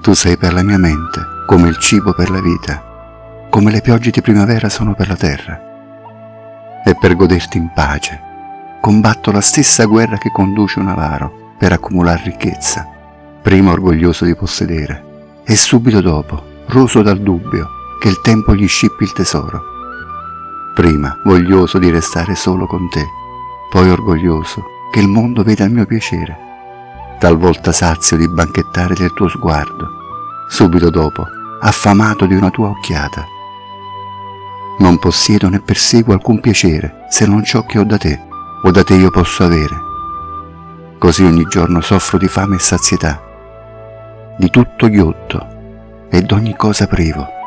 Tu sei per la mia mente come il cibo per la vita, come le piogge di primavera sono per la terra. E per goderti in pace combatto la stessa guerra che conduce un avaro per accumulare ricchezza, prima orgoglioso di possedere e subito dopo roso dal dubbio che il tempo gli scippi il tesoro. Prima voglioso di restare solo con te, poi orgoglioso che il mondo veda il mio piacere, talvolta sazio di banchettare del tuo sguardo, subito dopo affamato di una tua occhiata. Non possiedo né perseguo alcun piacere se non ciò che ho da te o da te io posso avere. Così ogni giorno soffro di fame e sazietà, di tutto ghiotto e d'ogni cosa privo.